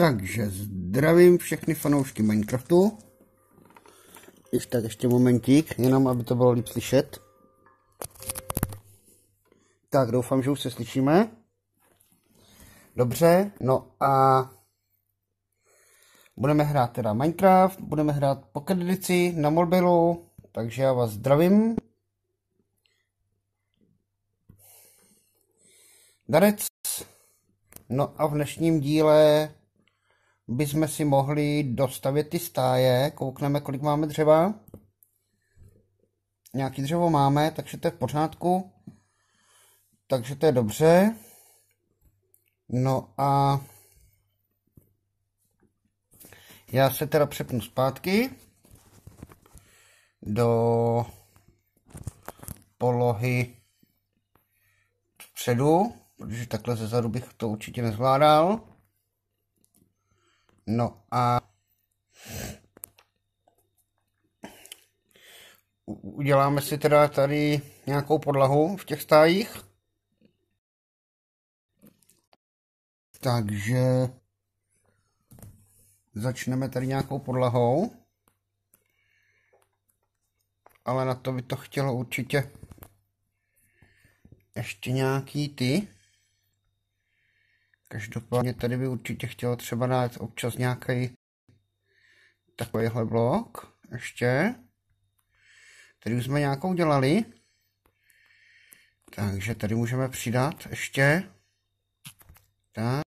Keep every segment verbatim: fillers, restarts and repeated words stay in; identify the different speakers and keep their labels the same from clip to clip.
Speaker 1: Takže zdravím všechny fanoušky Minecraftu. Ještě tak ještě momentík, jenom aby to bylo líp slyšet. Tak, doufám, že už se slyšíme. Dobře, no a budeme hrát teda Minecraft, budeme hrát Pocket edici na mobilu, takže já vás zdravím. Darec. No a v dnešním díle bychom si mohli dostavět ty stáje. Koukneme, kolik máme dřeva. Nějaký dřevo máme, takže to je v pořádku. Takže to je dobře. No a já se teda přepnu zpátky do polohy vpředu, protože takhle zezadu bych to určitě nezvládal. No a uděláme si teda tady nějakou podlahu v těch stájích. Takže začneme tady nějakou podlahou. Ale na to by to chtělo určitě ještě nějaký ty. Každopádně tady by určitě chtělo třeba dát občas nějaký takovýhle blok. Ještě. Tady už jsme nějakou dělali. Takže tady můžeme přidat ještě. Tak.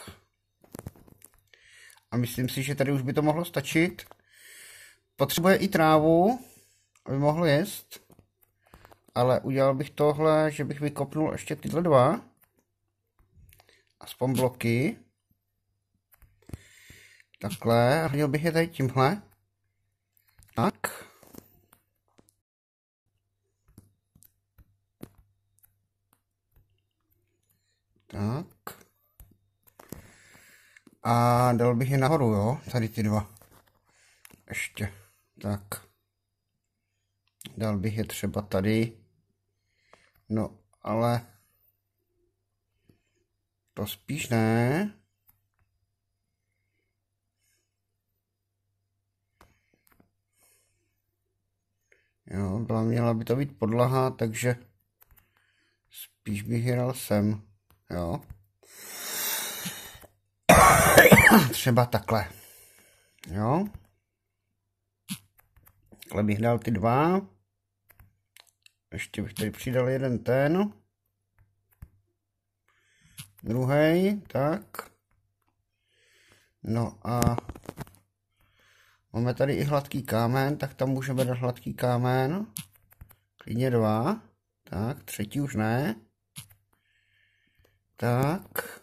Speaker 1: A myslím si, že tady už by to mohlo stačit. Potřebuje i trávu, aby mohlo jíst. Ale udělal bych tohle, že bych vykopnul ještě tyhle dva. Aspoň bloky. Takhle. A hodil bych je tady tímhle. Tak. Tak. A dal bych je nahoru, jo? Tady ty dva. Ještě. Tak. Dal bych je třeba tady. No, ale to spíš ne. Jo, byla, měla by to být podlaha, takže spíš bych je dal sem. Jo. Třeba takhle. Jo. Takhle bych dal ty dva. Ještě bych tady přidal jeden ten. Druhý, tak. No a máme tady i hladký kámen, tak tam můžeme dát hladký kámen. Klidně dva. Tak, třetí už ne. Tak.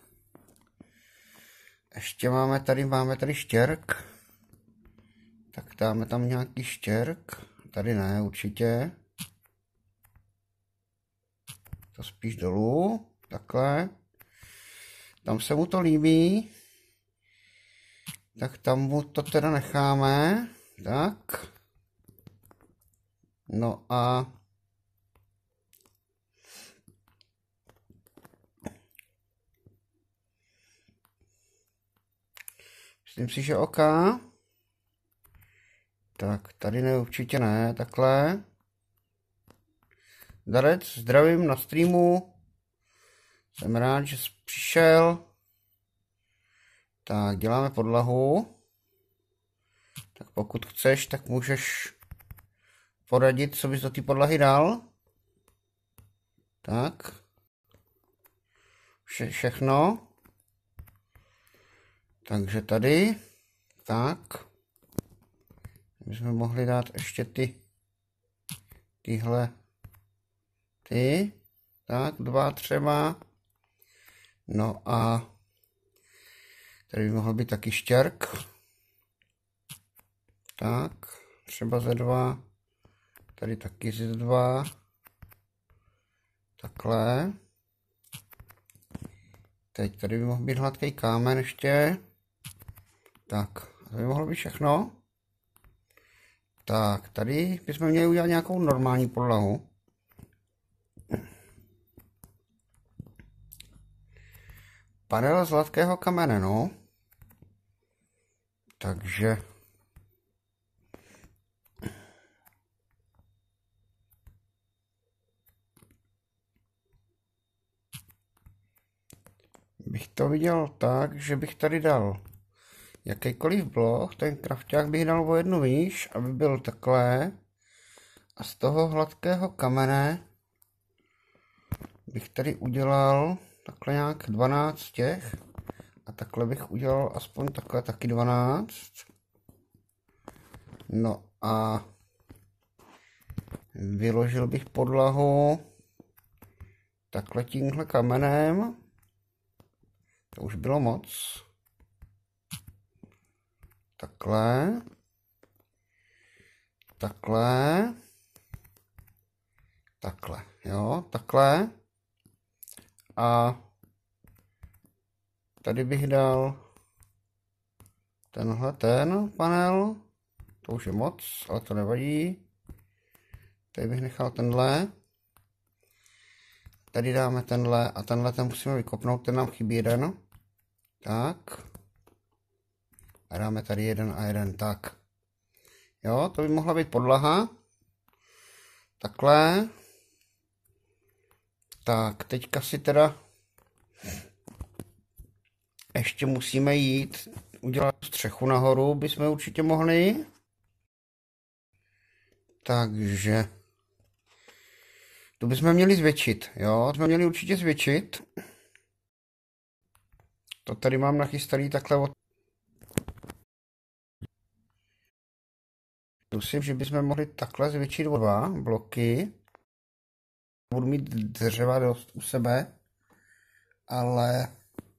Speaker 1: Ještě máme tady, máme tady štěrk. Tak dáme tam nějaký štěrk. Tady ne, určitě. To spíš dolů. Takhle. Tam se mu to líbí. Tak tam mu to teda necháme. Tak. No a myslím si, že OK. Tak, tady ne, určitě ne, takhle. Darec, zdravím na streamu. Jsem rád, že jsi přišel. Tak, děláme podlahu. Tak pokud chceš, tak můžeš poradit, co bys do té podlahy dal. Tak. Vše, všechno. Takže tady. Tak. Bychom mohli dát ještě ty tyhle ty. Tak, dva třeba. No a tady by mohl být taky štěrk. Tak, třeba ze dva. Tady taky ze dva. Takhle. Teď tady by mohl být hladký kámen ještě. Tak, to by mohlo být všechno. Tak, tady bychom měli udělat nějakou normální podlahu. Panel z hladkého kamene, no. Takže bych to viděl tak, že bych tady dal jakýkoliv blok, ten krafťák bych dal o jednu výš, aby byl takhle. A z toho hladkého kamene bych tady udělal takhle nějak dvanáct těch. A takhle bych udělal aspoň takhle taky dvanáct. No a vyložil bych podlahu takhle tímhle kamenem. To už bylo moc. Takhle. Takhle. Takhle. Jo, takhle. A tady bych dal tenhle ten panel. To už je moc, ale to nevadí. Tady bych nechal tenhle. Tady dáme tenhle a tenhle ten musíme vykopnout, ten nám chybí jeden. Tak. A dáme tady jeden a jeden, tak. Jo, to by mohla být podlaha. Takhle. Tak, teďka si teda ještě musíme jít udělat střechu nahoru, bychom určitě mohli. Takže tu bychom měli zvětšit, jo, to jsme měli určitě zvětšit. To tady mám nachystaný takhle od... Myslím, že bychom mohli takhle zvětšit o dva bloky. Budu mít dřeva dost u sebe, ale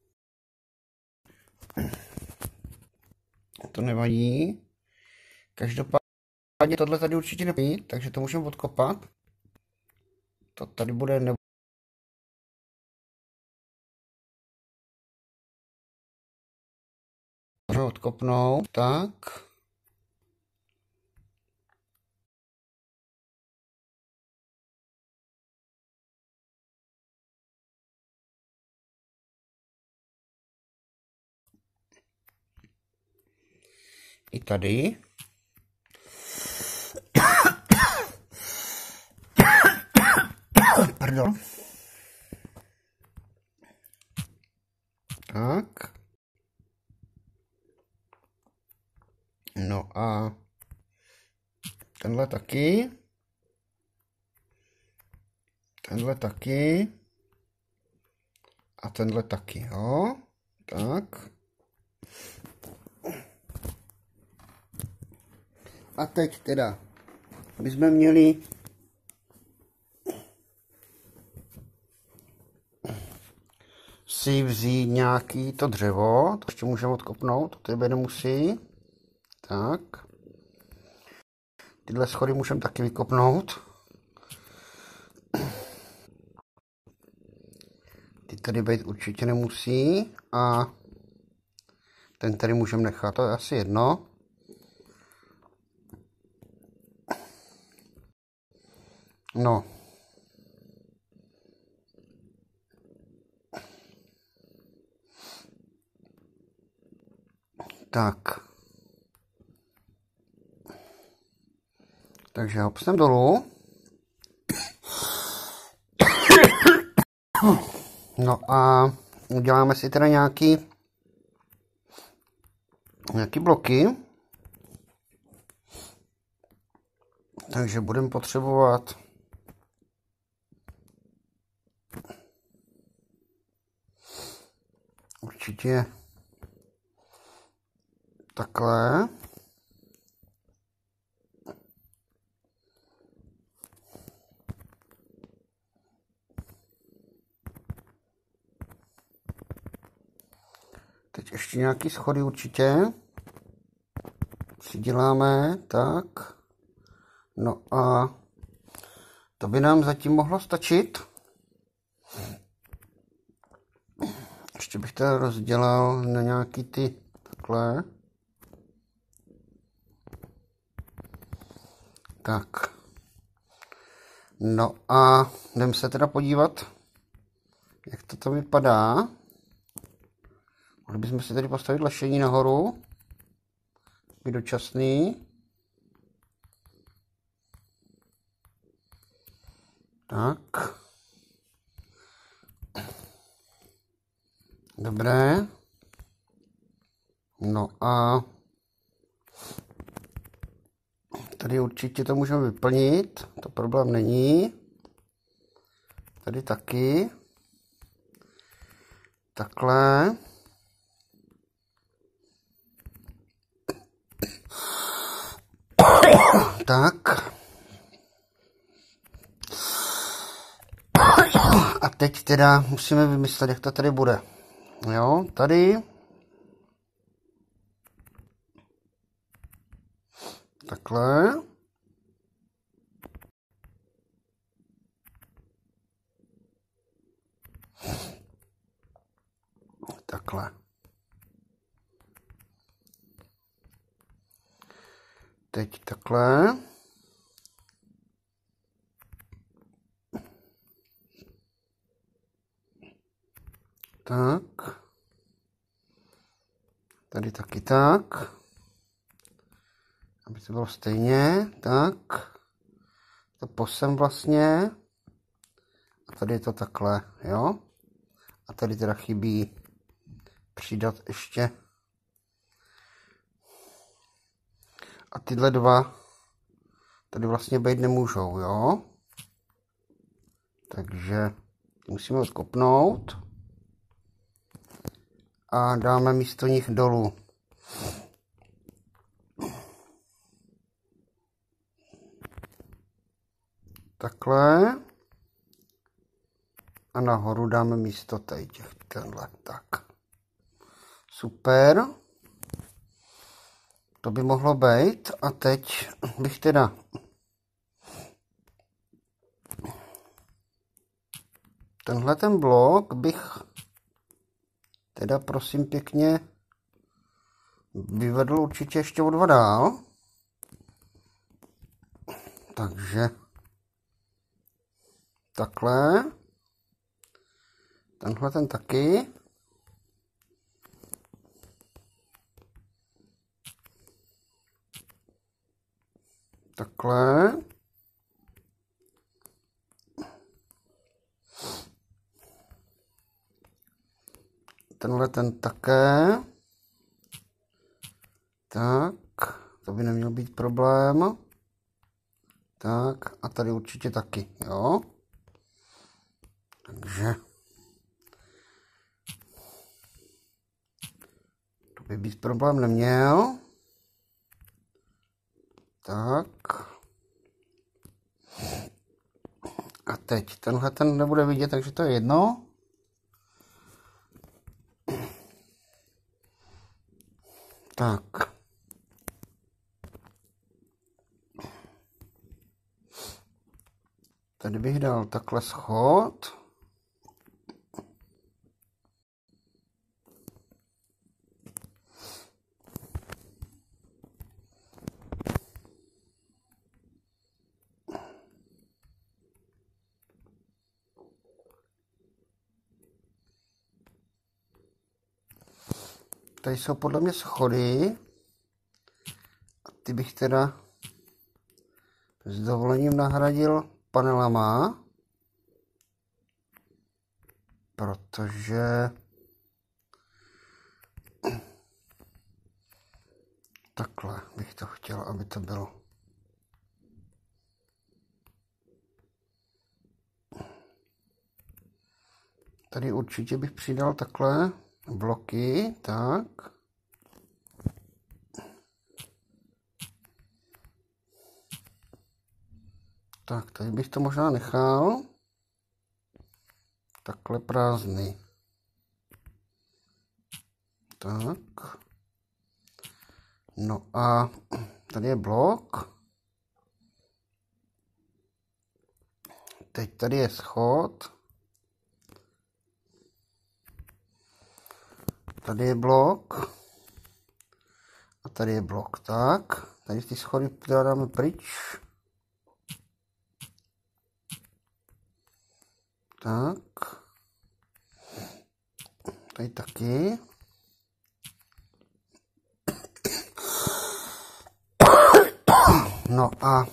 Speaker 1: to nevadí. Každopádně tohle tady určitě nebudí, takže to můžeme odkopat. To tady bude nebo odkopnout, tak. I tady. Pardon. Tak. No a tenhle taky. Tenhle taky. A tenhle taky, jo. Tak. A teď teda bychom měli si vzít nějaký to dřevo, to ještě můžeme odkopnout, to tebe nemusí. Tak. Tyhle schody můžeme taky vykopnout. Ty tady být určitě nemusí a ten tady můžeme nechat, to je asi jedno. No. Tak. Takže hopsem dolů. No a uděláme si teda nějaký nějaký bloky. Takže budeme potřebovat určitě takhle. Teď ještě nějaký schody určitě si děláme, tak. No a to by nám zatím mohlo stačit. Ještě bych to rozdělal na nějaký ty takhle. Tak. No a jdeme se teda podívat, jak to tam vypadá. Mohli bychom si tady postavit lešení nahoru. takový dočasný. Tak. Dobré. No a tady určitě to můžeme vyplnit, to problém není. Tady taky. Takhle. Tak. A teď teda musíme vymyslet, jak to tady bude. Jo, tady. Takhle. Takhle. Teď takhle. Tak. Tady taky tak. Aby to bylo stejně. Tak. To posem vlastně. A tady je to takhle, jo. A tady teda chybí přidat ještě. A tyhle dva tady vlastně být nemůžou, jo. Takže musíme odkopnout. A dáme místo nich dolů. Takhle. A nahoru dáme místo tady těch tenhle. Tak. Super. To by mohlo být. A teď bych teda tenhle ten blok bych teda prosím pěkně vyvedl určitě ještě o dva dál. Takže takhle. Tenhle ten taky. Takhle. Tenhle ten také. Tak, to by neměl být problém. Tak, a tady určitě taky, jo. Takže to by být problém neměl. Tak. A teď tenhle ten nebude vidět, takže to je jedno. Tak. Tady bych dal takhle schod. Tady jsou podle mě schody. A ty bych teda s dovolením nahradil panelama. Protože takhle bych to chtěl, aby to bylo. Tady určitě bych přidal takhle bloky, tak. Tak, tady bych to možná nechal. Takhle prázdný. Tak. No a tady je blok. Teď tady je schod. Tady je blok. A tady je blok. Tak. Tady ty schody dáme pryč. Tak. Tady taky. No a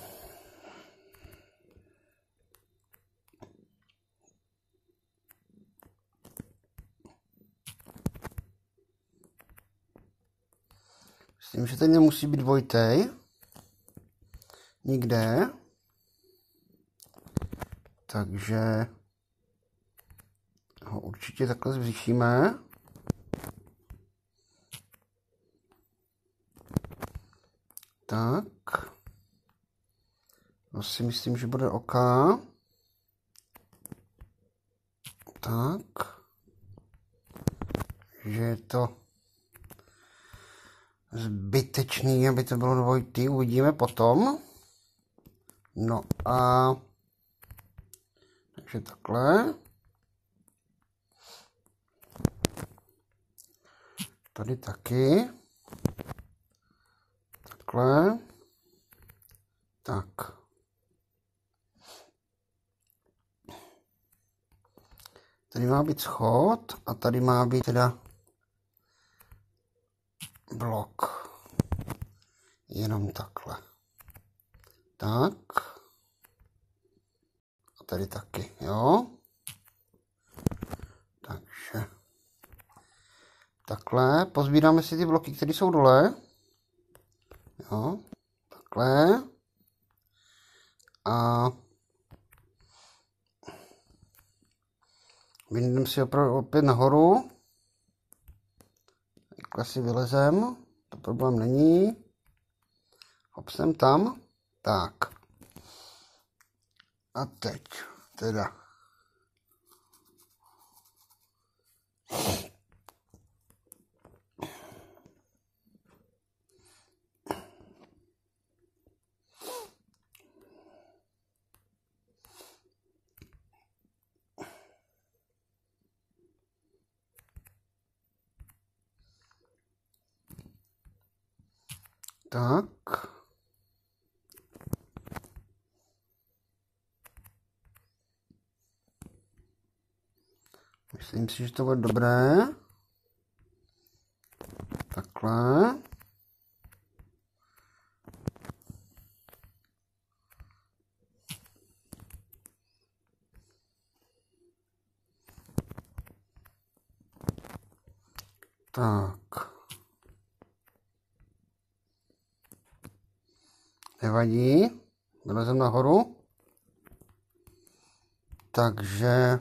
Speaker 1: myslím, že teď nemusí být dvojitej. Nikde. Takže ho určitě takhle zvýšíme. Tak. To si myslím, že bude OK. Tak. Že je to zbytečný, aby to bylo dvojitý. Uvidíme potom. No a takže takhle. Tady taky. Takhle. Tak. Tady má být schod a tady má být teda blok. Jenom takhle. Tak. A tady taky, jo. Takže takhle. Pozbíráme si ty bloky, které jsou dole. Jo. Takhle. A vyndeme si opravdu opět nahoru. Takhle si vylezem. To problém není. Hop jsem tam. Tak. A teď teda. Tak. Myslím si, že to bude dobré. Takhle. Tak. Nevadí. Vylezem nahoru. Takže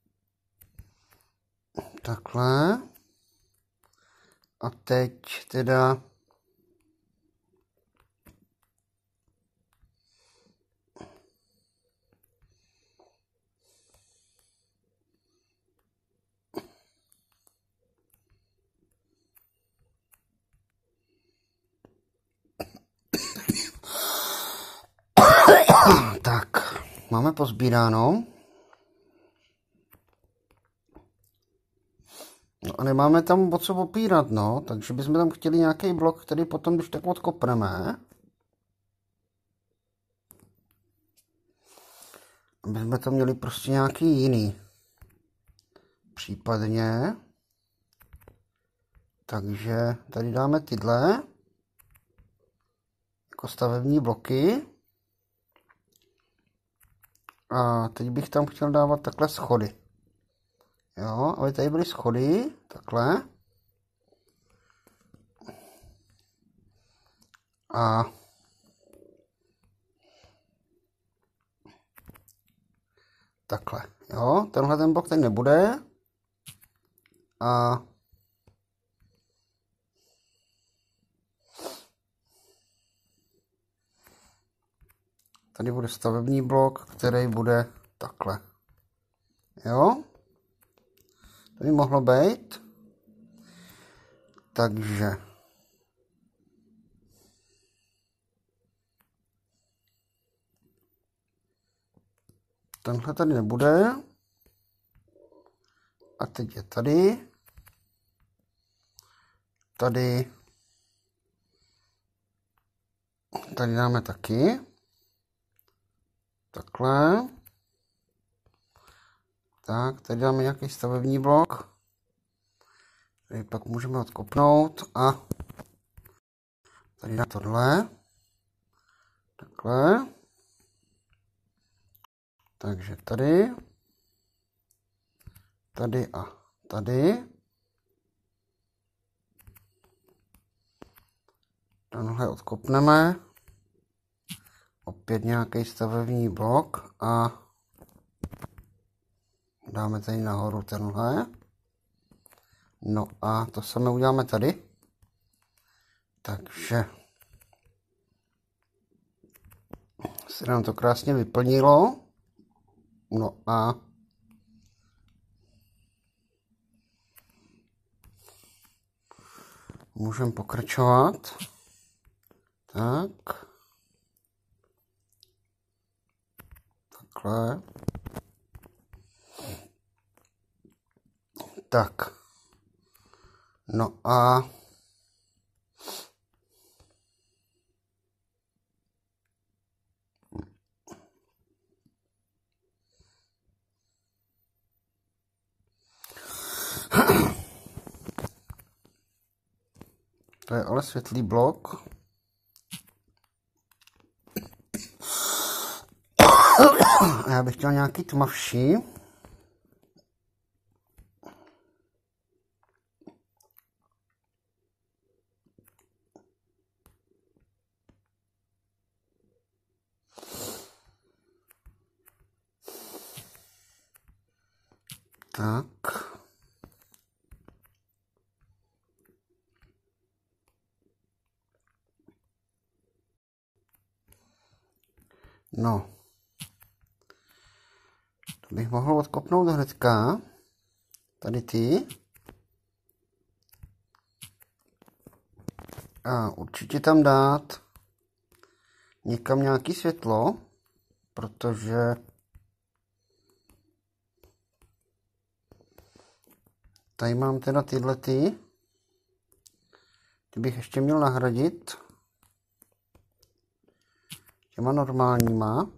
Speaker 1: takhle. A teď teda tak, máme pozbíráno. No a nemáme tam o co opírat, no, takže bychom tam chtěli nějaký blok, který potom, když tak odkopneme, aby jsme tam měli prostě nějaký jiný. Případně. Takže tady dáme tyhle jako stavební bloky. A teď bych tam chtěl dávat takhle schody. Jo, aby tady byly schody, takhle. A takhle, jo, tenhle ten blok tady nebude. A tady bude stavební blok, který bude takhle. Jo? To by mohlo být. Takže tenhle tady nebude. A teď je tady. Tady. Tady dáme taky. Takhle. Tak, tady dáme nějaký stavební blok. Tady pak můžeme odkopnout a tady na tohle. Takhle. Takže tady. Tady a tady. Tenhle odkopneme. Opět nějaký stavební blok a dáme tady nahoru tenhle. No a to samé uděláme tady. Takže se nám to krásně vyplnilo. No a můžeme pokračovat. Tak. Takhle. Tak. No a to je ale světlý blok. A já bych chtěl nějaký tmavší. Tak. No. To bych mohl odkopnout hnedka. Tady ty. A určitě tam dát někam nějaký světlo, protože tady mám teda tyhle ty. Ty bych ještě měl nahradit těma normálníma,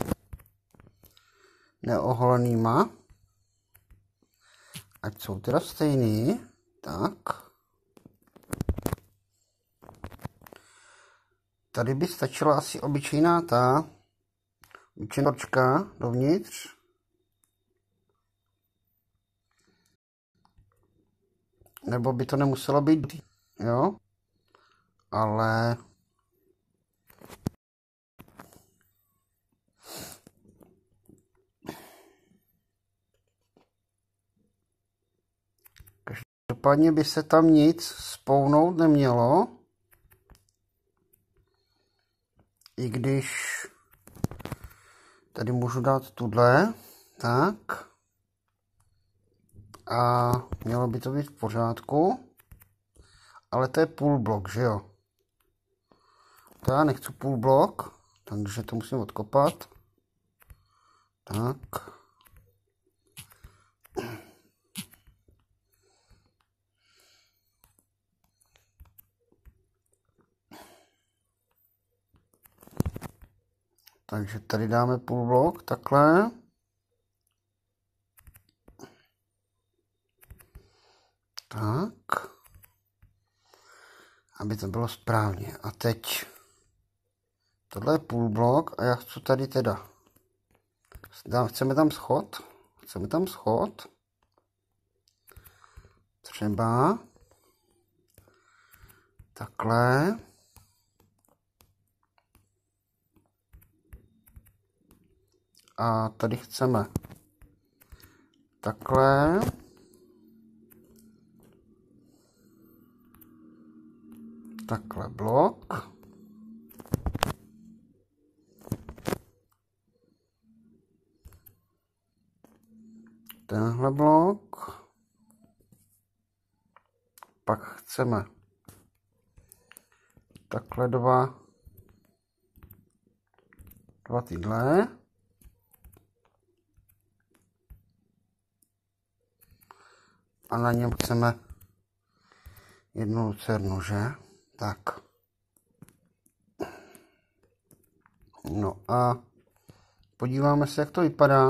Speaker 1: neoholenýma, ať jsou teda stejný. Tak. Tady by stačila asi obyčejná ta obyčejná dovnitř. Nebo by to nemuselo být, jo? Ale každopádně by se tam nic spounout nemělo. I když tady můžu dát tuhle, tak. A mělo by to být v pořádku. Ale to je půl blok, že jo? To já nechci půl blok, takže to musím odkopat. Tak. Takže tady dáme půl blok, takhle. Tak. Aby to bylo správně. A teď tohle je půl blok a já chci tady teda. Chceme tam schod. Chceme tam schod. Třeba. Takhle. A tady chceme takhle. Takhle blok. Tenhle blok. Pak chceme takhle dva, dva tyhle. A na něm chceme jednu lucernu, že? Tak. No a podíváme se, jak to vypadá.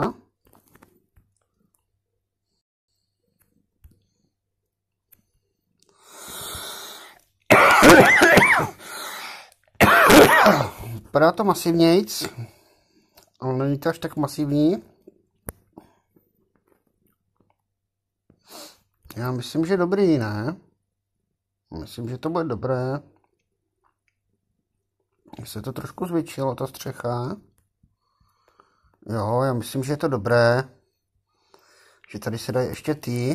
Speaker 1: vypadá to masivnějc, ale není to až tak masivní. Já myslím, že dobrý, ne? Myslím, že to bude dobré. Se to trošku zvětšilo, ta střecha. Jo, já myslím, že je to dobré. Že tady se dají ještě ty.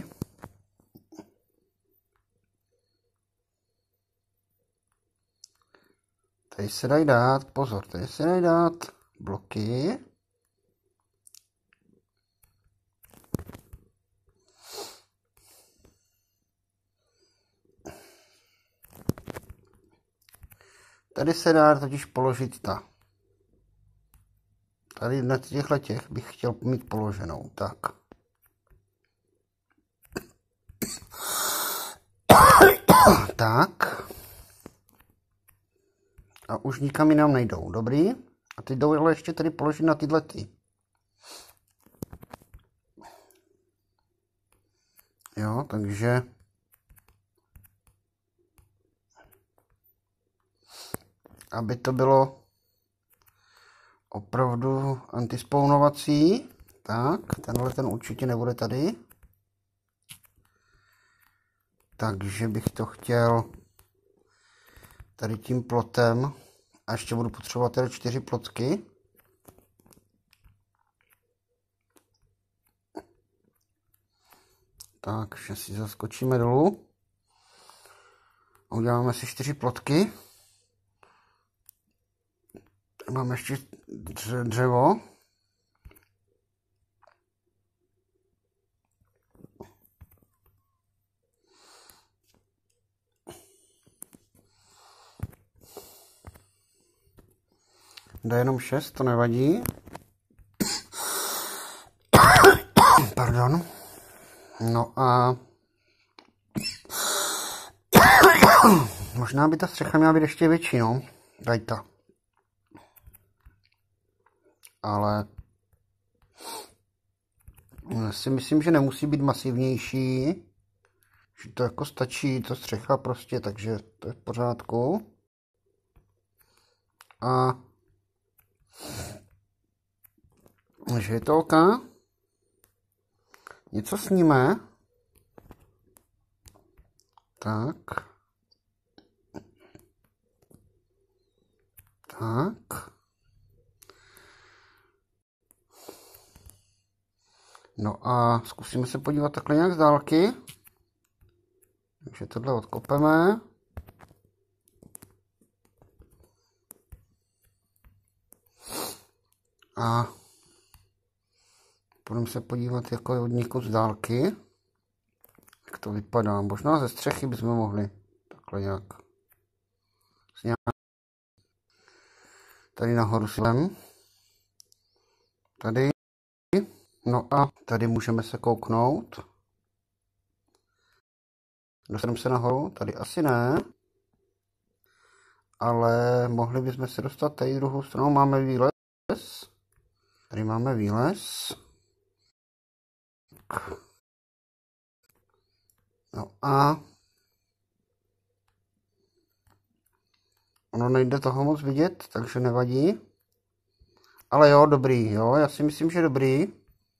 Speaker 1: Tady se dají dát, pozor, tady se dají dát bloky. Tady se dá totiž položit ta. Tady na těchto těch bych chtěl mít položenou, tak. Tak. A už nikam jinam nejdou, dobrý? A ty jdou ale ještě tady položit na tyhle ty. Jo, takže... Aby to bylo opravdu antispawnovací, tak, tenhle ten určitě nebude tady. Takže bych to chtěl tady tím plotem a ještě budu potřebovat tady čtyři plotky. Takže si zaskočíme dolů. Uděláme si čtyři plotky. Tady máme ještě dřevo. Jde jenom šest, to nevadí. Pardon. No a možná by ta střecha měla být ještě větší, no. Daj ta. Ale já si myslím, že nemusí být masivnější. Že to jako stačí, to střecha prostě, takže to je v pořádku. A že je to OK. Něco sníme. Tak. Tak. No a zkusíme se podívat takhle nějak z dálky. Takže tohle odkopeme. A budeme se podívat jako od někud z dálky. Jak to vypadá. Možná ze střechy bychom mohli takhle nějak. Tady nahoru silem. Tady. No a tady můžeme se kouknout. Dostaneme se nahoru. Tady asi ne. Ale mohli bychom se dostat tady druhou stranou. Máme výlez. Tady máme výlez. No a ono nejde toho moc vidět, takže nevadí. Ale jo, dobrý, jo, já si myslím, že dobrý.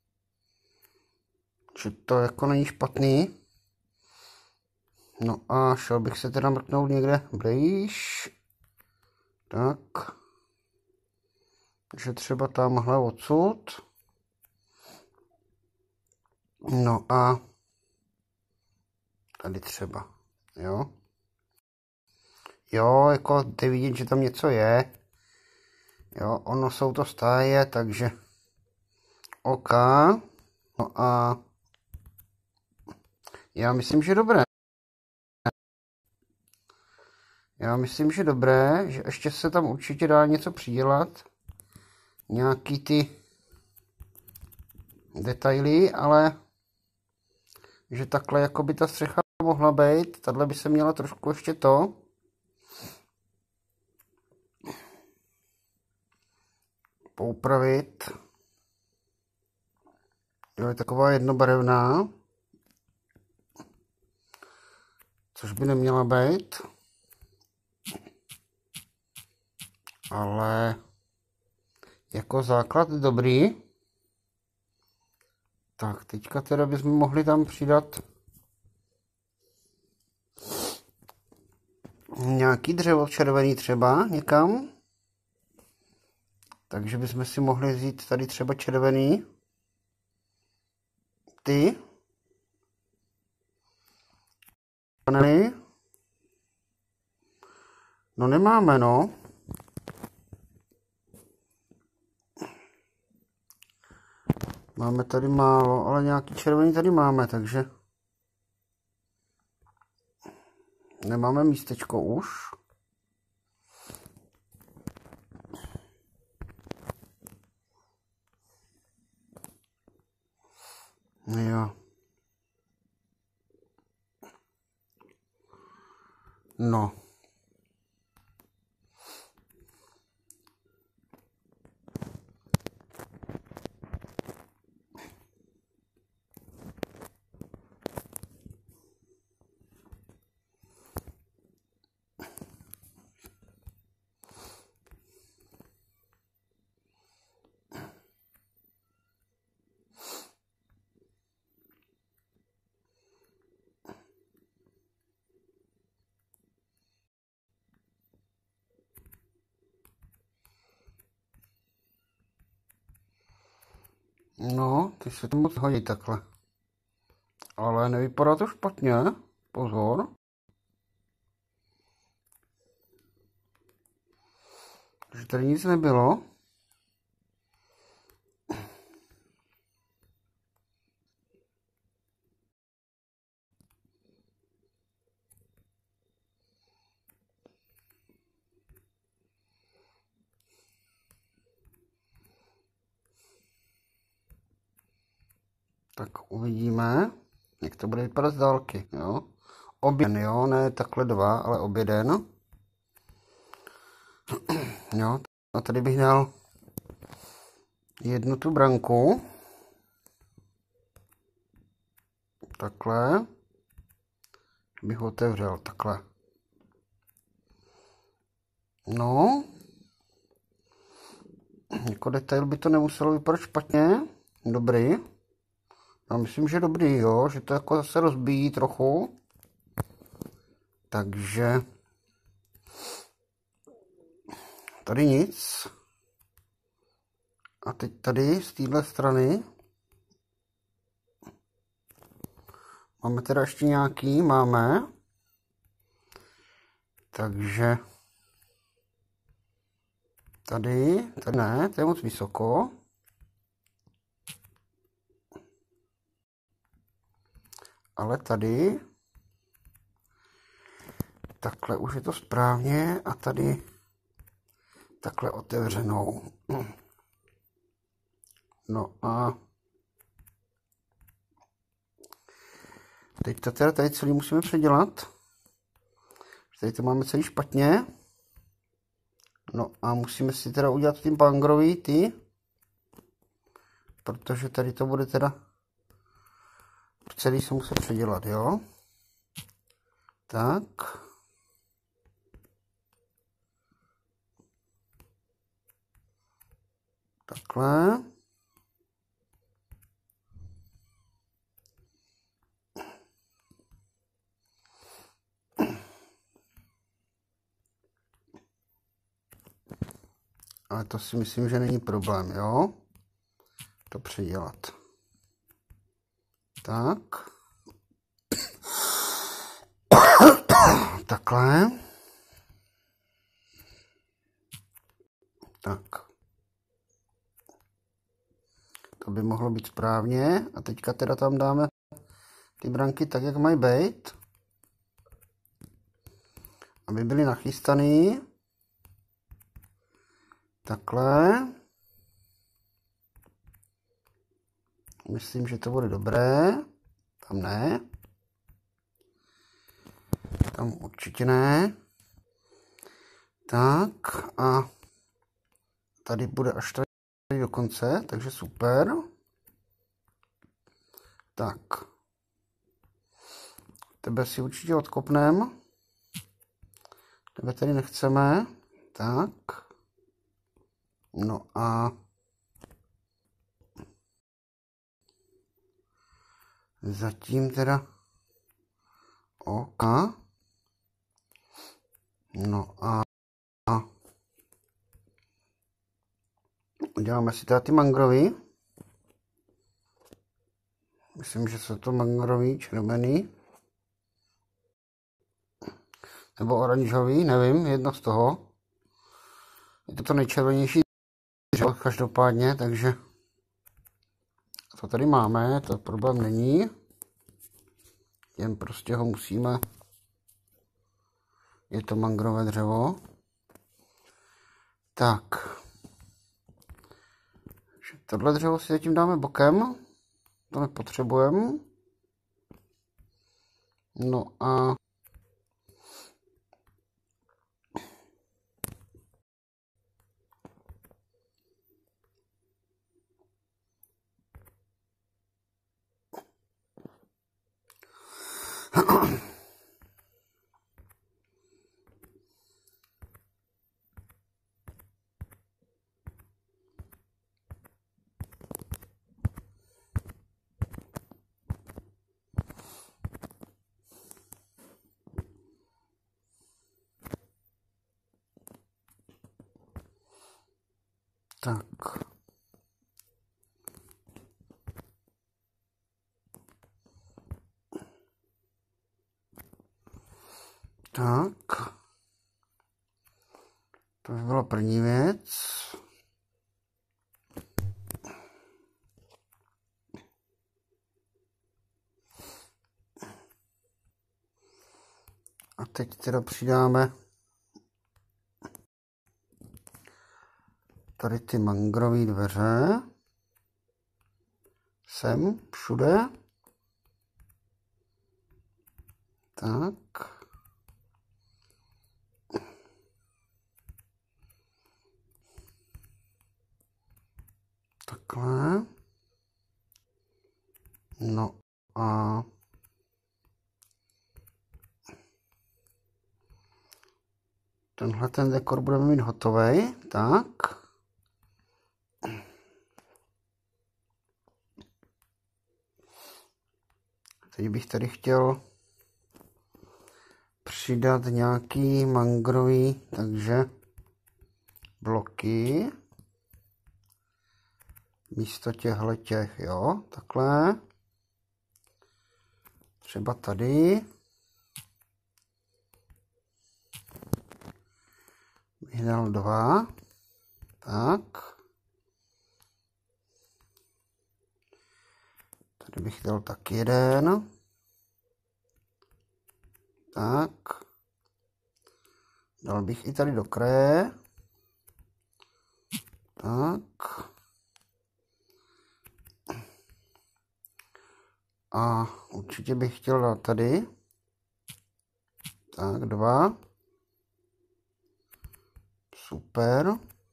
Speaker 1: Že to jako není špatný. No a šel bych se teda mrknout někde blíž. Tak. Že třeba tamhle odsud. No a tady třeba, jo. Jo, jako jde vidět, že tam něco je. Jo, ono jsou to stáje, takže OK. No a já myslím, že dobré. Já myslím, že dobré, že ještě se tam určitě dá něco přidělat. Nějaký ty detaily, ale že takhle jako by ta střecha mohla být. Tahle by se měla trošku ještě to. Poupravit. Jo, je taková jednobarevná. Což by neměla být. ale jako základ dobrý. Tak, teďka teda bychom mohli tam přidat nějaký dřevo červený třeba někam. Takže bychom si mohli vzít tady třeba červený. Ty. No nemáme, no. Máme tady málo, ale nějaký červený tady máme, takže nemáme místečko už. Jo. No. No, ty se to moc hodí takhle. Ale nevypadá to špatně. Pozor. Že tady nic nebylo. Tak uvidíme, jak to bude vypadat z dálky, jo. Oběden, jo, ne takhle dva, ale oběden. Jo, a tady bych dal jednu tu branku. Takhle. Bych ho otevřel, takhle. No. Jako detail by to nemuselo vypadat špatně. Dobrý. Já myslím, že dobrý, jo, že to jako zase rozbíjí trochu. Takže tady nic. A teď tady z téhle strany máme teda ještě nějaký, máme. Takže tady, tady ne, to je moc vysoko. Ale tady takhle už je to správně a tady takhle otevřenou. No a teď to teda tady celý musíme předělat. Tady to máme celý špatně. No a musíme si teda udělat tím bangrový ty, protože tady to bude teda celý se muset předělat, jo. Tak. Takhle. Ale to si myslím, že není problém, jo. To předělat. Tak. Takhle. Tak. To by mohlo být správně. A teďka teda tam dáme ty branky tak, jak mají být. Aby byly nachystaný. Takhle. Myslím, že to bude dobré. Tam ne. Tam určitě ne. Tak a tady bude až tady do konce, takže super. Tak. Tebe si určitě odkopneme. Tebe tady nechceme. Tak. No a zatím teda OK. No a uděláme si tady ty mangrový. Myslím, že jsou to mangrový, červený. Nebo oranžový, nevím, jedno z toho. Je to to nejčervenější dřevo, každopádně, takže to tady máme, to problém není. Jen prostě ho musíme, je to mangrové dřevo. Tak. Tohle dřevo si zatím dáme bokem, to nepotřebujeme. No a tak. Tak. To by byla první věc. A teď teda přidáme tady ty mangrové dveře. Sem, všude. Tak. Takhle. No a tenhle ten dekor budeme mít hotový. Tak. Teď bych tady chtěl přidat nějaký mangrový, takže bloky místo těchto těch, jo, takhle. Třeba tady. Bych dal dva. Tak. Tady bych dal tak jeden. Tak. Dal bych i tady do kraje. Tak. A určitě bych chtěl dát tady. Tak, dva. Super.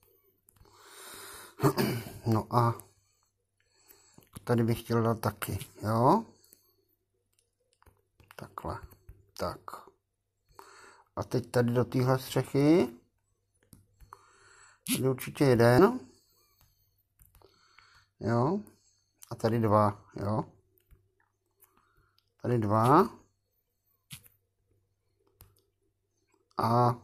Speaker 1: No a tady bych chtěl dát taky, jo. Takhle. Tak. A teď tady do téhle střechy. Tady určitě jeden. Jo. A tady dva, jo. Tady dva. A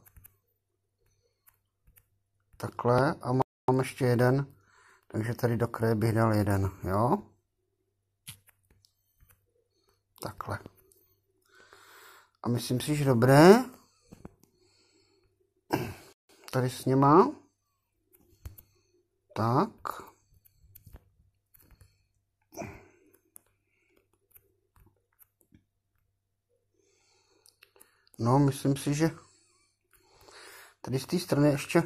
Speaker 1: takhle. A mám ještě jeden. Takže tady do kraje bych dal jeden, jo. Takhle. A myslím si, že dobré. Tady s něma. Tak. No, myslím si, že tady z té strany ještě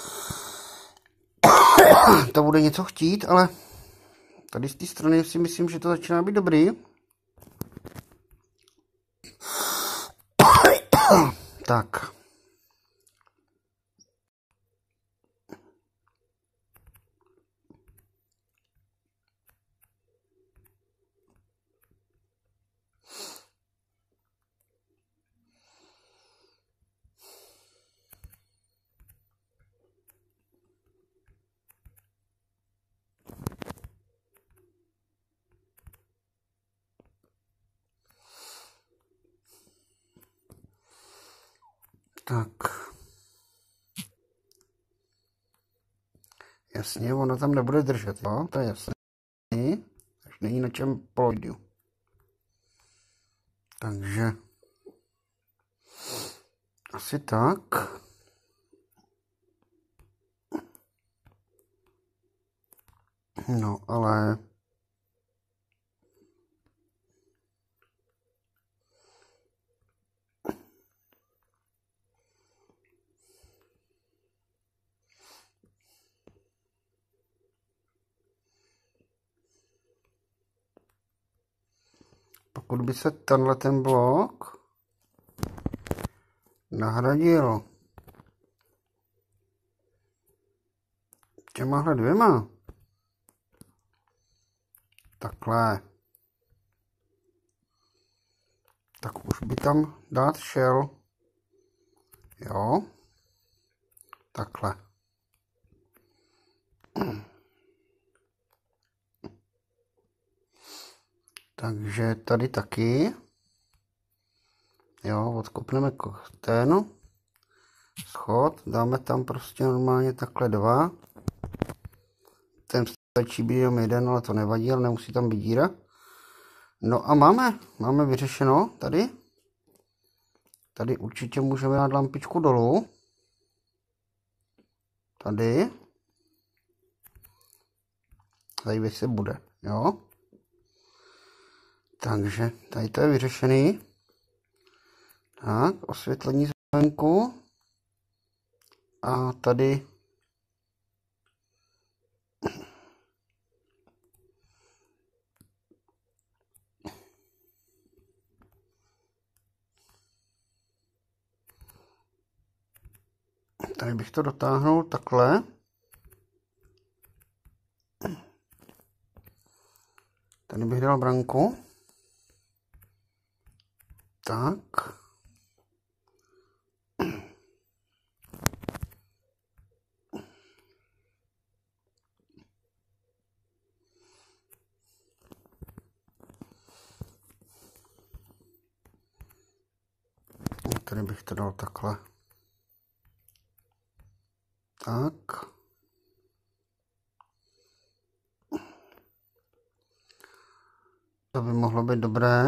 Speaker 1: to bude něco chtít, ale tady z té strany si myslím, že to začíná být dobrý. Tak. Tak. Jasně, ono tam nebude držet, jo, to je jasné. Takže není na čem položit. Takže asi tak. No, ale pokud by se tenhle ten blok nahradil těmahle dvěma, takhle, tak už by tam dát šel, jo, takhle. Takže tady taky, jo, odkopneme ten schod, dáme tam prostě normálně takhle dva. Ten stačí být jenom jeden, ale to nevadí, ale nemusí tam být díra. No a máme, máme vyřešeno tady. Tady určitě můžeme dát lampičku dolů. Tady. Tady se bude, jo. Takže tady to je vyřešený. Tak, osvětlení zvenku. A tady tady bych to dotáhnul takhle. Tady bych dal branku. Tak. Tady bych to dal takhle. Tak. To by mohlo být dobré.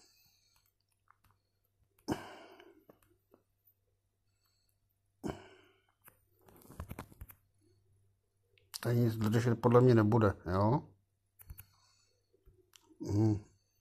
Speaker 1: Tady nic dodržet podle mě nebude, jo? Hmm.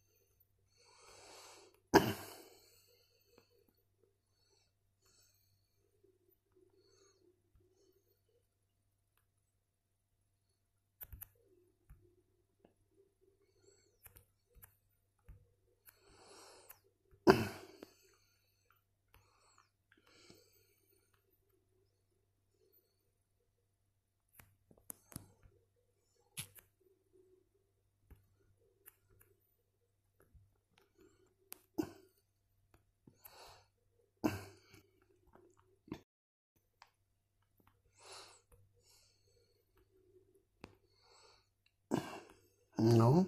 Speaker 1: No.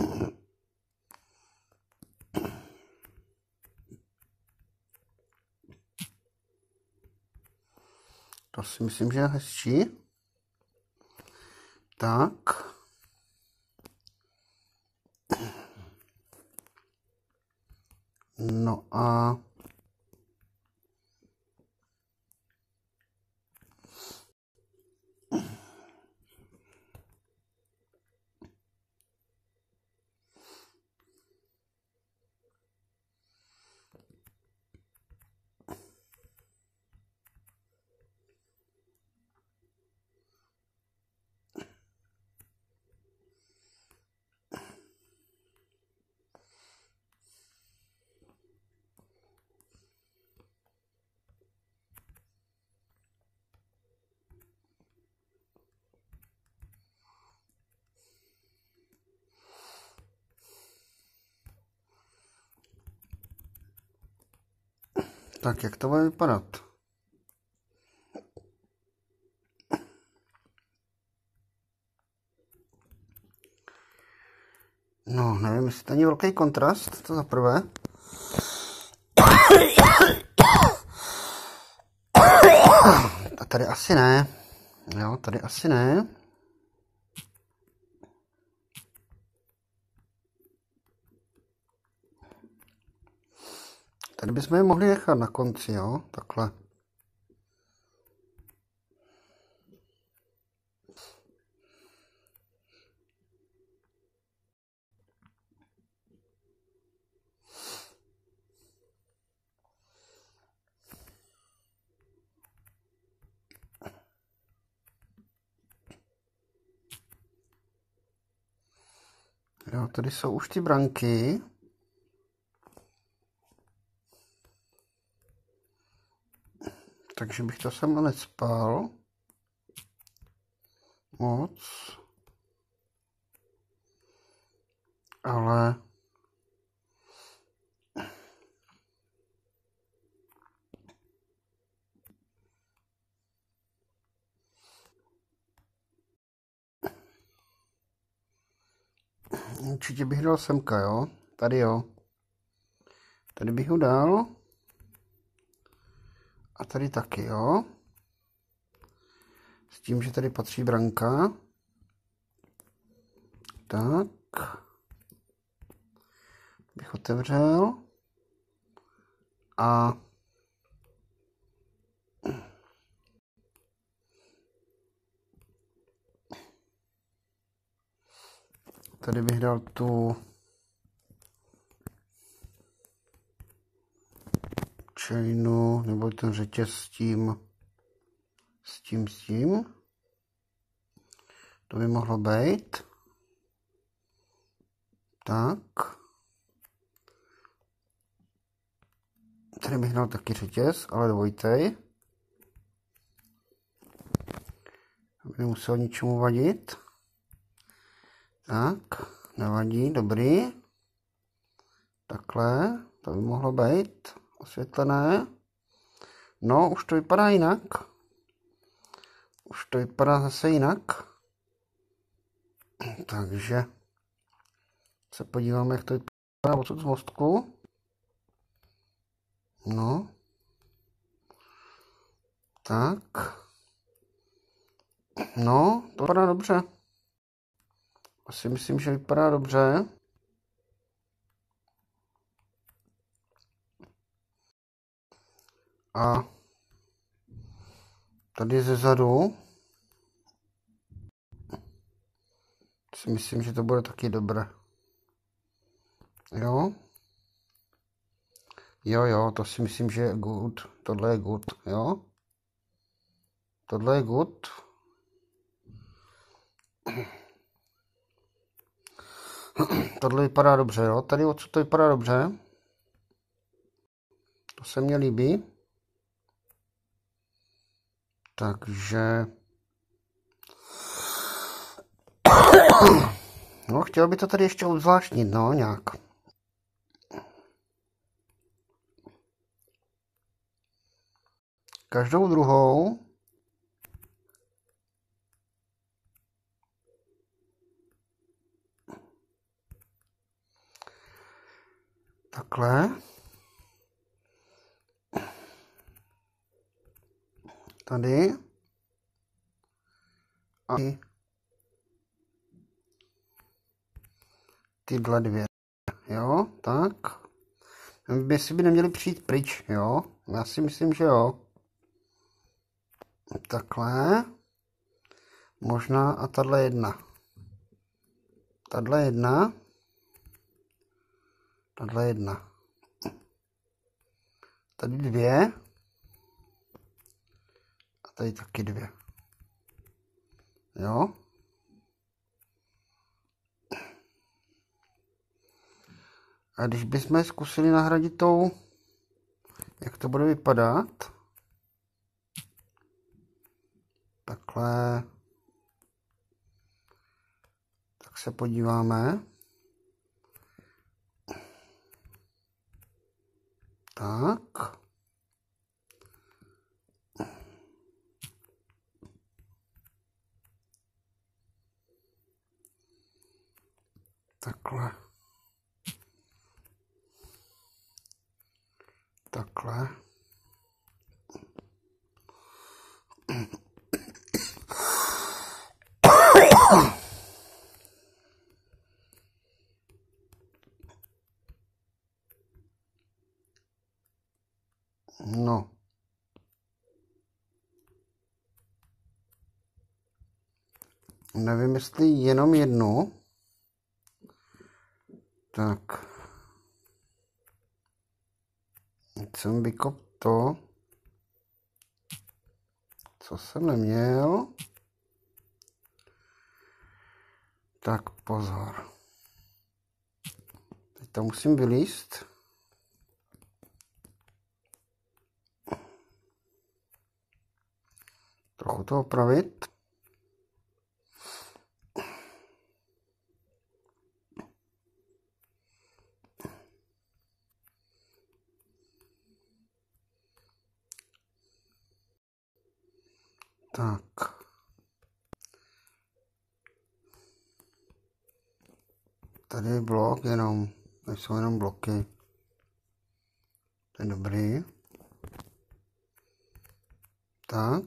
Speaker 1: To si myslím, že je hezčí. Tak. No a tak, jak to bude vypadat? No, nevím, jestli to není velký kontrast, to za prvé. A tady asi ne. Jo, tady asi ne. Tady bychom je mohli nechat na konci, jo, takhle. Jo, tady jsou už ty branky. Takže bych to sem necpal moc. Ale určitě bych dal semka, jo. Tady jo. Tady bych ho dal. A tady taky, jo. S tím, že tady patří branka. Tak. Bych otevřel. A tady bych dal tu chainu, nebo ten řetěz s tím, s tím, s tím. To by mohlo být. Tak. Tady bych dal taky řetěz, ale dvojitej. Aby nemusel ničemu vadit. Tak, nevadí, dobrý. Takhle, to by mohlo být osvětlené. No, už to vypadá jinak. Už to vypadá zase jinak. Takže se podíváme, jak to vypadá odsud z mostku. No. Tak. No, to vypadá dobře. Asi myslím, že vypadá dobře. A tady ze zadu si myslím, že to bude taky dobré. Jo? Jo, jo, to si myslím, že je good. Tohle je good, jo? Tohle je good. Tohle vypadá dobře, jo? Tady odsud to vypadá dobře. To se mně líbí. Takže... No, chtěl by to tady ještě obzvláštnit, no, nějak. Každou druhou takhle. Tady. A tyhle dvě. Jo, tak. By si by neměli přijít pryč, jo. Já si myslím, že jo. Takhle. Možná a tahle jedna. Tahle jedna. Tahle jedna. Tady dvě. A tady taky dvě. Jo. A když bychom zkusili nahradit tou, jak to bude vypadat. Takhle. Tak se podíváme. Tak. Takhle. Takhle. Nevím, jestli jenom jednu. Tak. Teď jsem vykop to, co jsem neměl. Tak pozor. Teď to musím vylíst. Trochu to opravit. Tak. Tady je blok jenom, tady jsou jenom bloky. To je dobrý. Tak.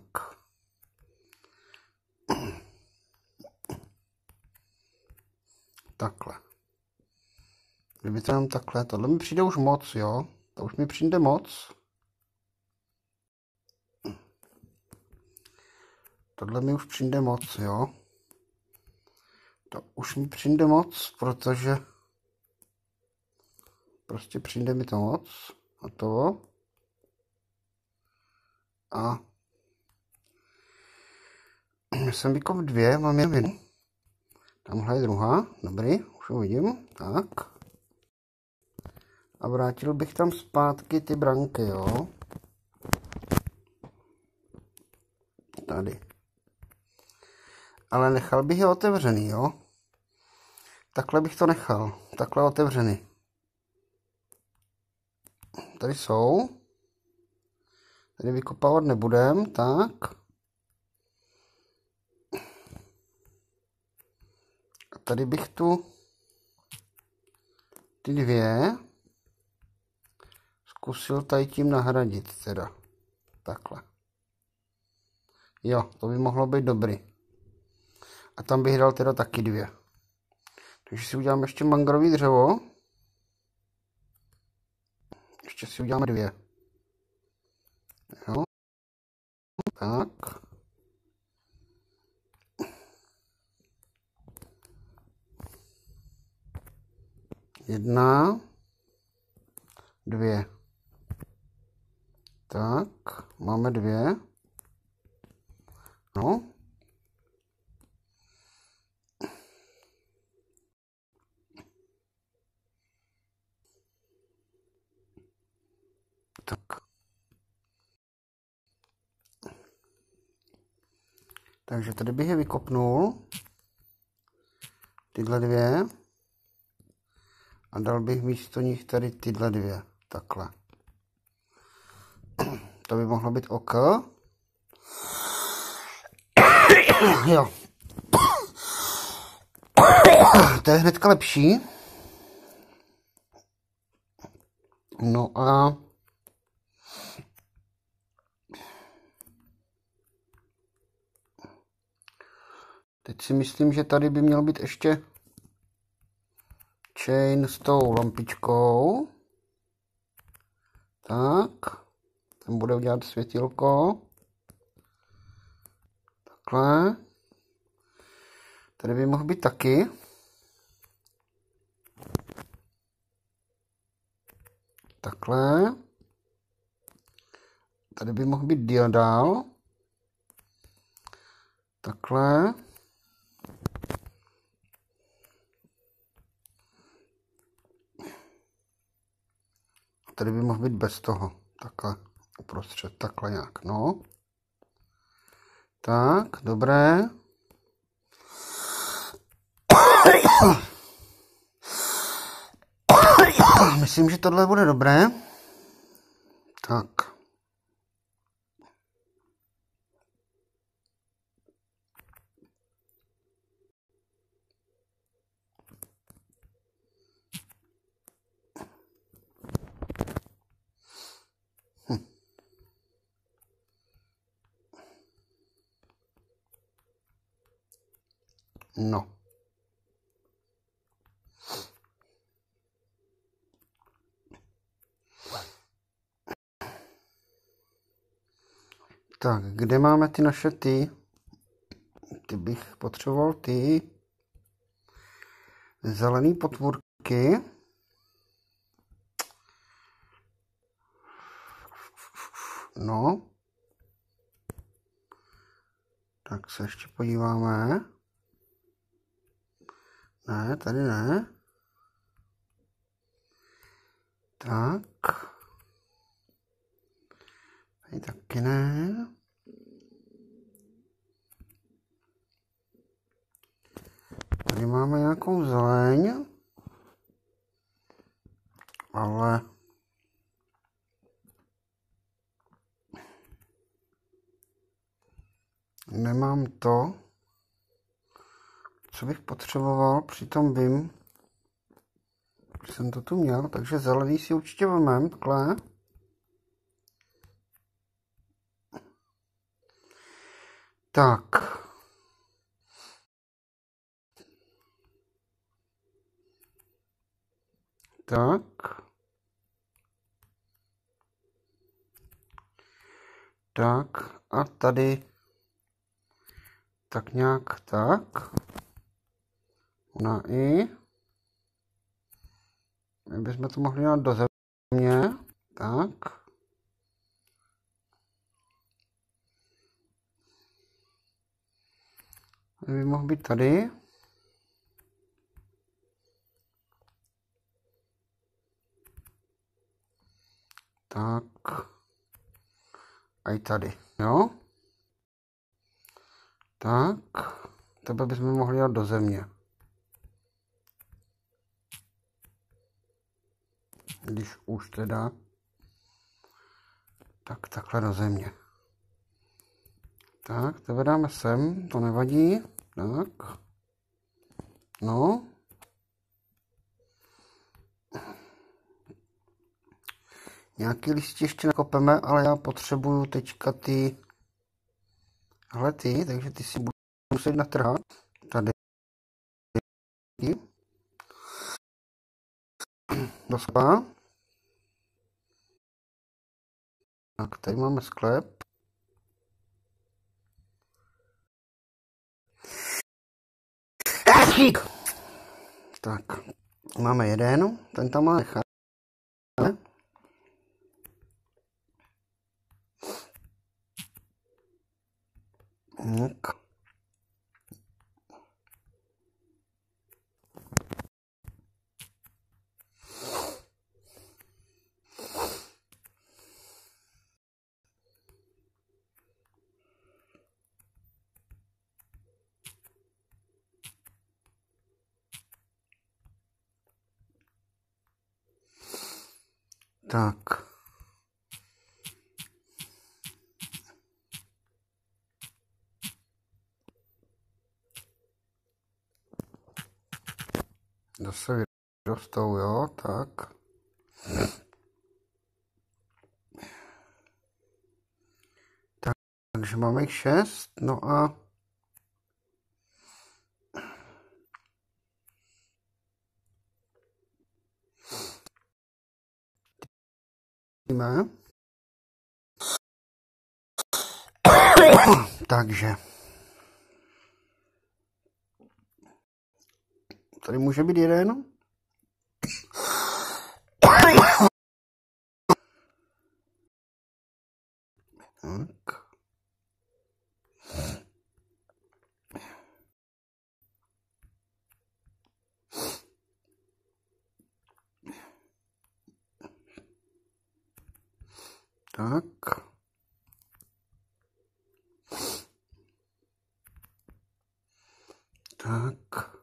Speaker 1: Takhle. Kdyby to jenom takhle, tohle mi přijde už moc, jo? To už mi přijde moc. Tohle mi už přijde moc, jo? To už mi přijde moc, protože prostě přijde mi to moc. A to. A jsem vykop dvě, mám jen jednu. Tamhle je druhá, dobrý, už ho vidím, tak. A vrátil bych tam zpátky ty branky, jo. Tady. Ale nechal bych je otevřený, jo. Takhle bych to nechal, takhle otevřený. Tady jsou. Tady vykopávat nebudem, tak. A tady bych tu ty dvě zkusil tady tím nahradit teda. Takhle. Jo, to by mohlo být dobrý. A tam bych dal teda taky dvě. Takže si uděláme ještě mangrový dřevo. Ještě si uděláme dvě. Jo. Tak. Jedna. Dvě. Tak. Máme dvě. No. Tak. Takže tady bych je vykopnul. Tyhle dvě. A dal bych místo nich tady tyhle dvě. Takhle. To by mohlo být OK. Jo. To je hnedka lepší. No a teď si myslím, že tady by měl být ještě chain s tou lampičkou. Tak. Ten bude udělat světilko. Takhle. Tady by mohl být taky. Takhle. Tady by mohl být diodál. Takhle. Tady by mohl být bez toho. Takhle. Uprostřed. Takhle nějak. No. Tak. Dobré. Myslím, že tohle bude dobré. Tak. Hm. No. Tak, kde máme ty naše ty, ty bych potřeboval ty zelený potvůrky. No. Tak se ještě podíváme. Ne, tady ne. Tak. Tady taky ne. Tady máme nějakou zeleň. Ale nemám to, co bych potřeboval, přitom vím, že jsem to tu měl, takže zelený si určitě vezmeme, takhle. Tak. Tak. Tak a tady tak nějak tak. Ona i. My bychom to mohli dát do země. Tak. By mohl být tady. Tak. A i tady, jo? Tak. Tebe bychom mohli dát do země. Když už teda. Tak takhle do země. Tak, tebe dáme sem, to nevadí. Tak. No. Nějaký listí ještě nakopeme, ale já potřebuju teďka ty hle ty, takže ty si budu muset natrhat. Tady. Do skla. Tak, tady máme sklep. Tak, máme jeden, ten tam má nechat. Tak. Tak. Zase vyrostou, jo, tak. tak. Takže máme jich šest, no a takže tady může být jeden. Tak. Tak. Tak.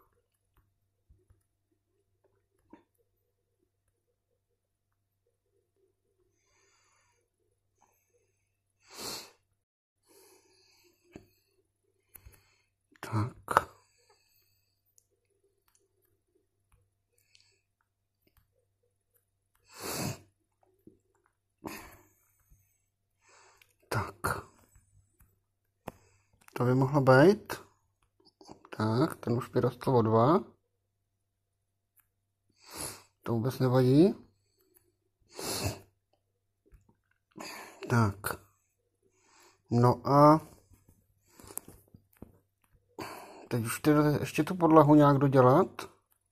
Speaker 1: Tak. Tak. To by mohlo být. Tak, ten už vyrostl o dva. To vůbec nevadí. Tak. No a teď už ty, ještě tu podlahu nějak dodělat.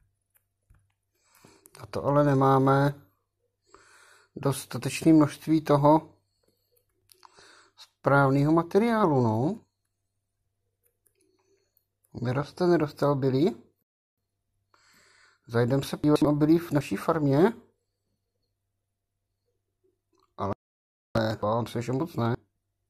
Speaker 1: A to ale nemáme dostatečné množství toho správného materiálu, no. Neroste, neroste obilí. Zajdem se podívat na obilí v naší farmě. Ale on se ještě moc ne.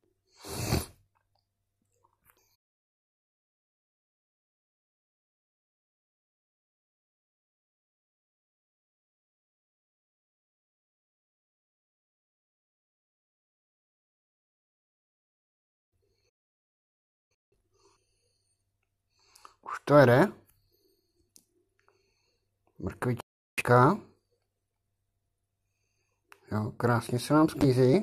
Speaker 1: Už to jede. Mrkvička. Jo, krásně se nám sklízí.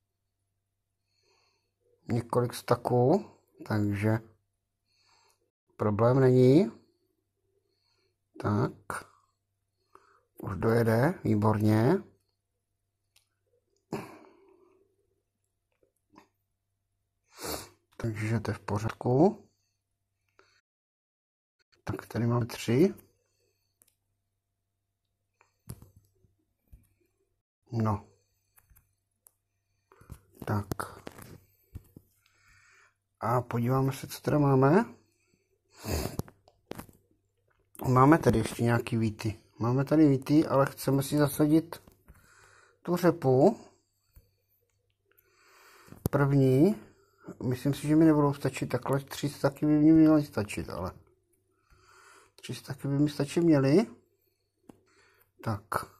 Speaker 1: Několik staků, takže problém není. Tak. Už dojede, výborně. Takže to je v pořádku. Tak tady máme tři. No. Tak. A podíváme se, co tady máme. Máme tady ještě nějaký víty. Máme tady víty, ale chceme si zasadit tu řepu. První. Myslím si, že mi nebudou stačit takhle. Tři staky by mi měly stačit, ale. Tři staky by mi stačit měly. Tak.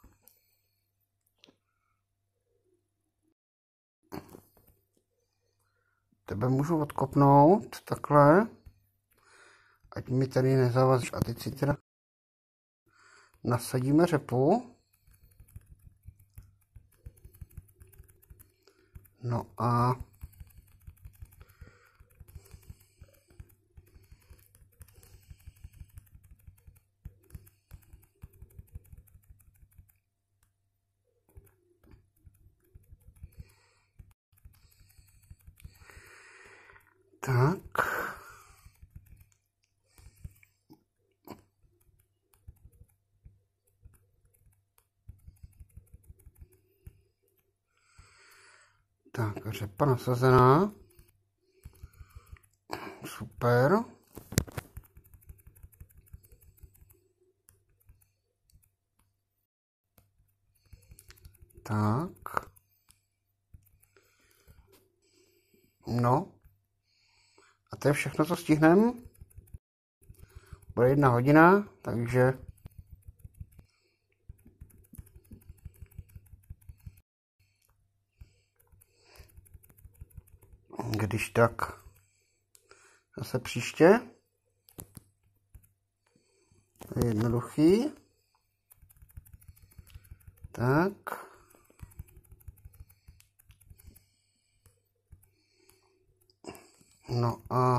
Speaker 1: Tebe můžu odkopnout takhle, ať mi tady nezavazíš. A teď si teda nasadíme řepu. No a tak. Tak, řepa nasazená. Super. Tak. No. A to je všechno, co stihneme. Bude jedna hodina, takže když tak zase příště. To je jednoduchý. Tak. No a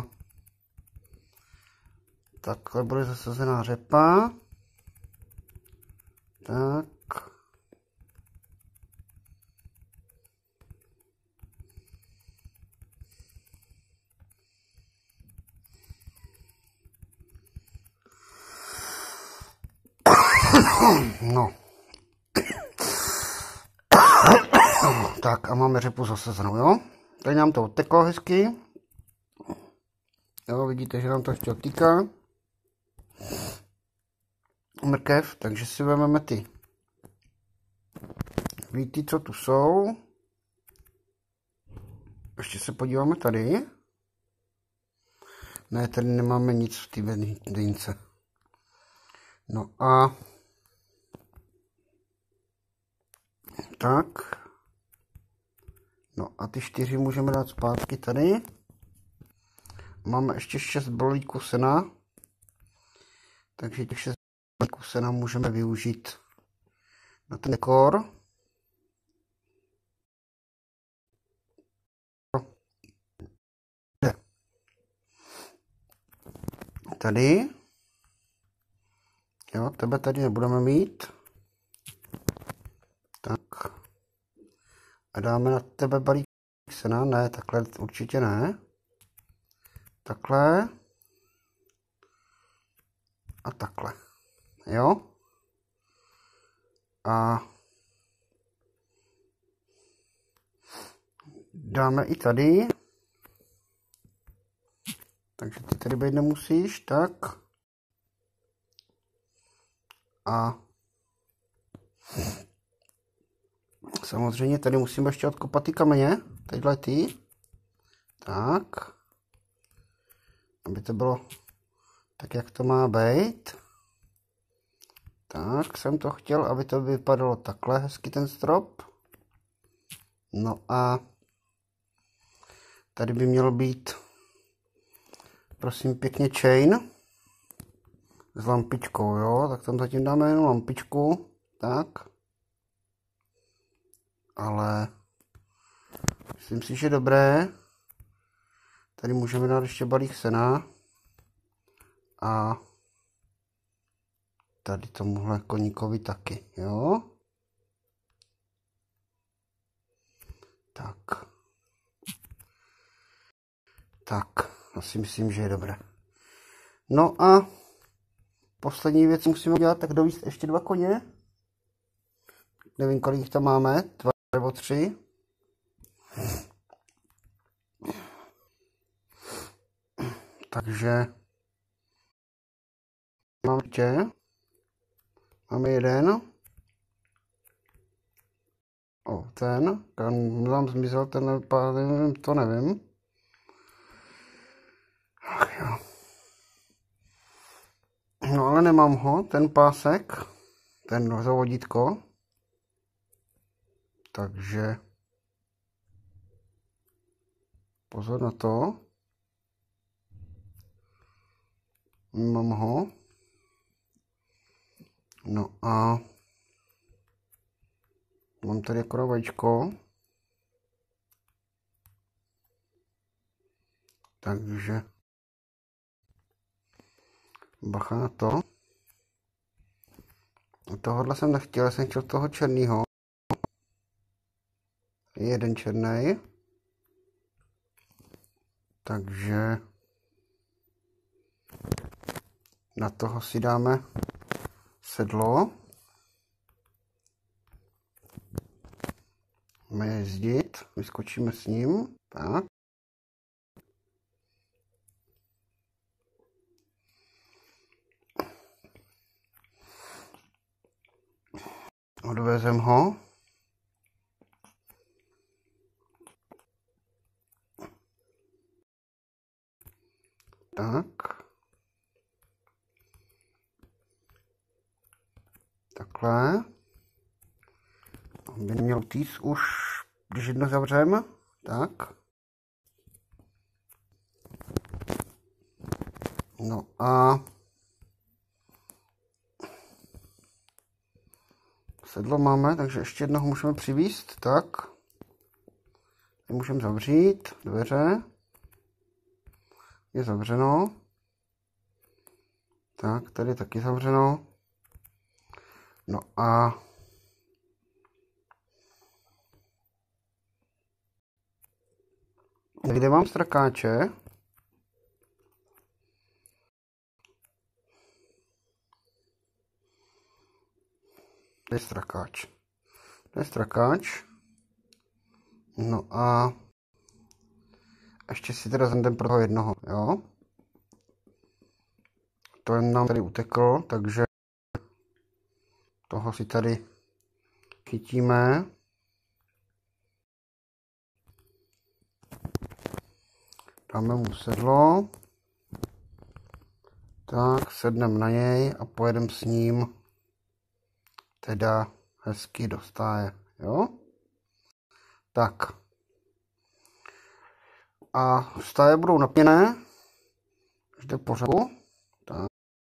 Speaker 1: takhle bude zasazená řepa. Tak. No. Tak a máme řepu zasazenou, jo? Tady nám to odteklo hezky. Jo, vidíte, že nám to ještě odtýká. Mrkev, takže si vezmeme ty víty, co tu jsou. Ještě se podíváme tady. Ne, tady nemáme nic v té dýnce. No a tak. No a ty čtyři můžeme dát zpátky tady. Máme ještě šest bolíků sena. Takže těch šest bolíků sena můžeme využít na ten dekor. Tady. Jo, tebe tady nebudeme mít. Tak. A dáme na tebe balík sena. Ne, takhle určitě ne. Takhle. a takhle. Jo? A dáme i tady. Takže ty tady být nemusíš, tak. A samozřejmě tady musíme ještě odkopat ty kameně. Tadyhle ty. Tak. Aby to bylo tak, jak to má být. Tak jsem to chtěl, aby to vypadalo takhle hezky ten strop. No a tady by měl být, prosím pěkně, chain s lampičkou, jo, tak tam zatím dáme jenom lampičku, tak. Ale myslím si, že dobré. Tady můžeme dát ještě balík sena a tady tomuhle koníkovi taky, jo. Tak. Tak, asi myslím, že je dobré. No a poslední věc musíme udělat, tak dovíst ještě dva koně. Nevím, kolik jich tam máme, dva nebo tři. Takže máme tě. Máme jeden. O, ten. Kam tam zmizel ten, to nevím. Ach jo. No ale nemám ho, ten pásek, ten zavodítko. Takže pozor na to. Mám ho. No a mám tady akorát vajíčko. Takže bacha na to. Tohle jsem nechtěl, jsem chtěl toho černýho. Jeden černý. Takže na toho si dáme sedlo. Máme jezdit, vyskočíme s ním. Tak. Odvezem ho. Tak. Takhle. By měl týc už, když jedno zavřeme. Tak. No a sedlo máme, takže ještě jednoho můžeme přivízt. Tak. Můžeme zavřít dveře. Je zavřeno. Tak, tady je taky zavřeno. No a kde mám strakáče? To je strakáč. To je strakáč. No a ještě si teda zandem pro toho jednoho, jo. To nám tady utekl, takže toho si tady chytíme. Dáme mu sedlo. Tak, sedneme na něj a pojedeme s ním teda hezky do stáje, jo. Tak. A stáje budou napěné. Vždy pořadu. Tak.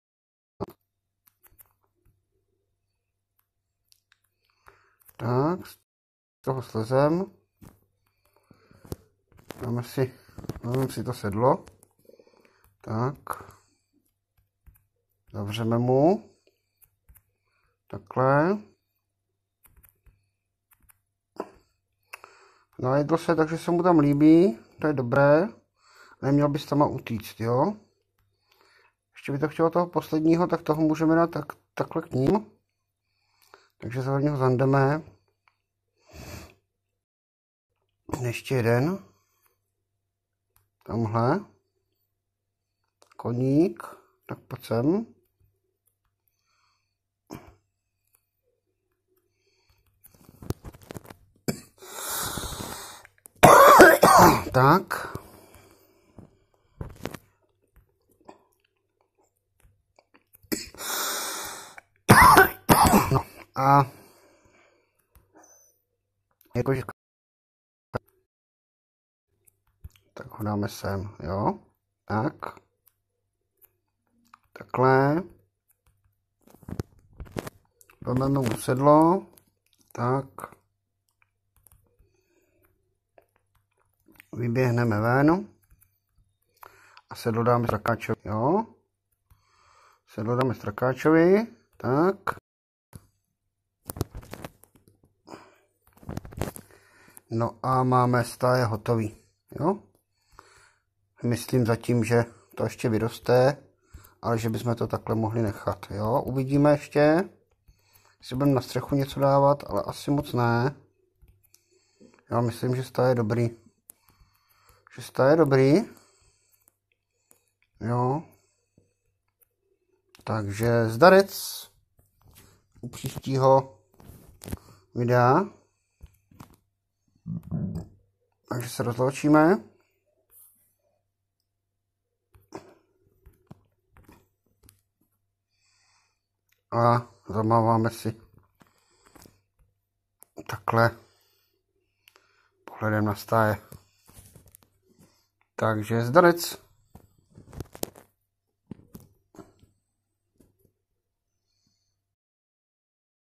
Speaker 1: Tak, z toho slezem. Dáme si, dáme si to sedlo. Tak. Zavřeme mu. Takhle. Najedl se, takže se mu tam líbí. To je dobré. Neměl bys tam utíct, jo. ještě by to chtělo toho posledního, tak toho můžeme dát tak, takhle k ním. Takže za ho zandeme. Ještě jeden. Tamhle. Koník. Tak pojď sem. Tak. No a jakože tak ho dáme sem, jo, tak, takhle, vezmeme mu sedlo, tak, vyběhneme ven a sedlo dáme Strakáčovi, jo, sedlo dáme Strakáčovi, tak, no a máme stáje hotový, jo. Myslím zatím, že to ještě vyroste, ale že bychom to takhle mohli nechat, jo. Uvidíme ještě, jestli budeme na střechu něco dávat, ale asi moc ne. Já myslím, že stáje dobrý. Že stáje dobrý. Jo. Takže zdarec u příštího videa. Takže se rozloučíme. A zamáváme si takhle pohledem na stáje. Takže zdarec.